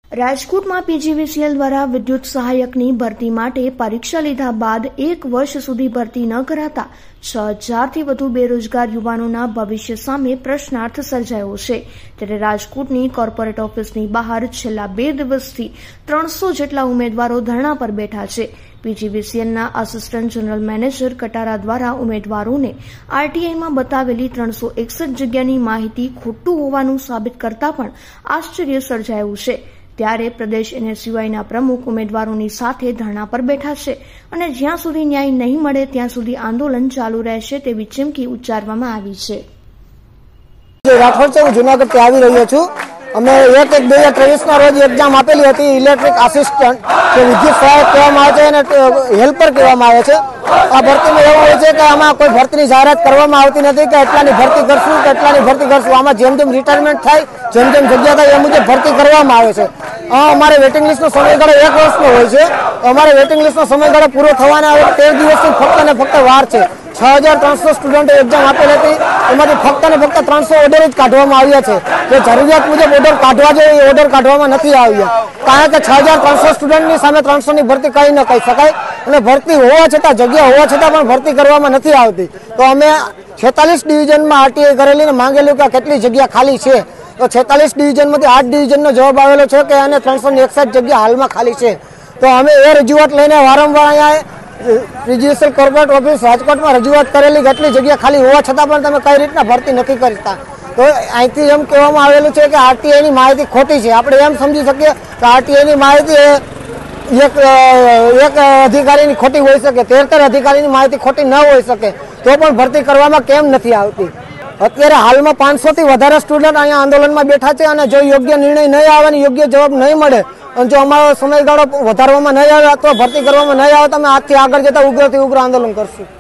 રાજકોટમાં પીજીવીસીએલ દ્વારા વિદ્યુત સહાયકની ભરતી માટે પરીક્ષા લીધા બાદ 1 વર્ષ સુધી ભરતી ન કરાતા 6000થી વધુ બેરોજગાર યુવાનોના ભવિષ્ય સામે પ્રશ્નાર્થ સર્જાયો છે। ત્યારે રાજકોટની કોર્પોરેટ ઓફિસની બહાર છેલ્લા 2 દિવસથી 300 જેટલા ઉમેદવારો ધરણા પર બેઠા છે। પીજીવીસીએલના આસિસ્ટન્ટ જનરલ મેનેજર કટારા દ્વારા ઉમેદવારોને આરટીઆઈમાં બતાવેલી 361 જગ્યાની માહિતી ખોટું હોવાનું સાબિત કરતા પણ આશ્ચર્ય સર્જાયું છે। ત્યારે પ્રદેશ એનએસયુઆઈના પ્રમુખ ઉમેદવારોની સાથે ધરણા પર બેઠા છે અને જ્યાં સુધી ન્યાય નહીં મળે ત્યાં સુધી આંદોલન ચાલુ રહેશે તેવી ચીમકી ઉચ્ચારવામાં આવી છે। રાઠોડ છે, હું જૂનાગઢથી આવી રહ્યો છું। અમે 1/1/2023 ના રોજ એક્ઝામ આપેલી હતી, ઇલેક્ટ્રિક આસિસ્ટન્ટ કે વિદ્યુત સહાયક કહેવામાં આવે છે અને હેલ્પર કહેવામાં આવે છે। આ ભરતીમાં એવું હોય છે કે આમાં કોઈ ભરતીની જાહેરાત કરવામાં આવતી નથી કે એટલાની ભરતી કરશું કે એટલાની ભરતી કરશું। આમાં જેમ જેમ રિટાયરમેન્ટ થાય, જેમ જેમ જગ્યા થાય એ મુજબ ભરતી કરવામાં આવે છે। અમારે વેટિંગ લિસ્ટનો સમયગાળો 1 વર્ષનો હોય છે। અમારે વેટિંગ લિસ્ટનો સમયગાળો પૂરો થવાના 13 દિવસની ફક્ત ને ફક્ત વાર છે। 6300 સ્ટુડન્ટે એક્ઝામ આપેલી હતી, એમાંથી ફક્ત ને ફક્ત 300 ઓર્ડર જ કાઢવામાં આવ્યા છે। જે જરૂરિયાત મુજબ ઓર્ડર કાઢવા જોઈએ એ ઓર્ડર કાઢવામાં નથી આવ્યા, કારણ કે 6300 સ્ટુડન્ટની સામે 300ની ભરતી કહી ન કહી શકાય અને ભરતી હોવા છતાં, જગ્યા હોવા છતાં પણ ભરતી કરવામાં નથી આવતી। તો અમે 46 ડિવિઝનમાં આરટીઆઈ કરેલી ને માંગેલું કે કેટલી જગ્યા ખાલી છે, તો 46 ડિવિઝનમાંથી 8 ડિવિઝનનો જવાબ આવેલો છે કે અને 361 જગ્યા હાલમાં ખાલી છે। તો અમે એ રજૂઆત લઈને વારંવાર અહીંયા પીજીવીસીએલ કોર્પોરેટ ઓફિસ રાજકોટમાં રજૂઆત કરેલી કે એટલી જગ્યા ખાલી હોવા છતાં પણ તમે કઈ રીતના ભરતી નથી કરતા। તો અહીંથી એમ કહેવામાં આવેલું છે કે આરટીઆઈની માહિતી ખોટી છે। આપણે એમ સમજી શકીએ કે આરટીઆઈની માહિતી એક અધિકારીની ખોટી હોઈ શકે, 13 અધિકારીની માહિતી ખોટી ન હોઈ શકે, તો પણ ભરતી કરવામાં કેમ નથી આવતી? અત્યારે હાલમાં 500થી વધારે સ્ટુડન્ટ અહીંયા આંદોલનમાં બેઠા છે અને જો યોગ્ય નિર્ણય નહીં આવે અને યોગ્ય જવાબ નહીં મળે અને જો અમારો સમયગાળો વધારવામાં નહીં આવે તો ભરતી કરવામાં નહીં આવે તો અમે આજથી આગળ જતા ઉગ્રથી ઉગ્ર આંદોલન કરશું।